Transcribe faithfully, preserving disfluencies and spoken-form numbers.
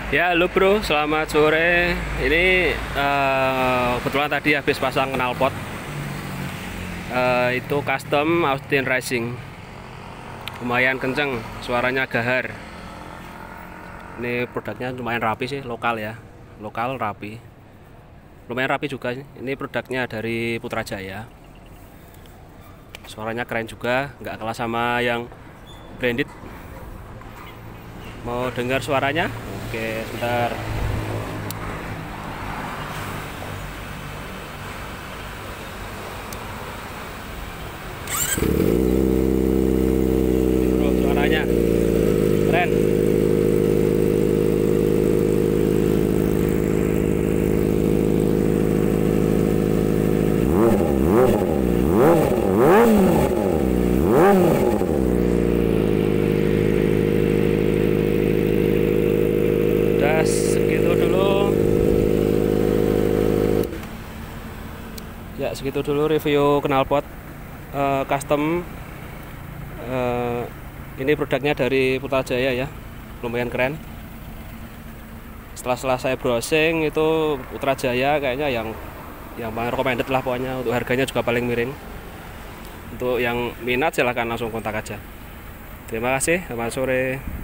Ya, halo bro, selamat sore. Ini eh, kebetulan tadi habis pasang knalpot. Eh, itu custom Austin Racing. Lumayan kenceng, suaranya gahar. Ini produknya lumayan rapi sih, lokal ya. Lokal rapi. Lumayan rapi juga. Ini produknya dari Putrajaya. Suaranya keren juga, nggak kalah sama yang branded. Mau dengar suaranya? Oke, sebentar. Ini bro, suaranya keren. Udah segitu dulu. Ya, segitu dulu review knalpot eh, custom. Eh, ini produknya dari Putrajaya ya. Lumayan keren. Setelah setelah saya browsing itu Putrajaya kayaknya yang yang paling recommended lah pokoknya. Untuk harganya juga paling miring. Untuk yang minat silahkan langsung kontak aja. Terima kasih, selamat sore.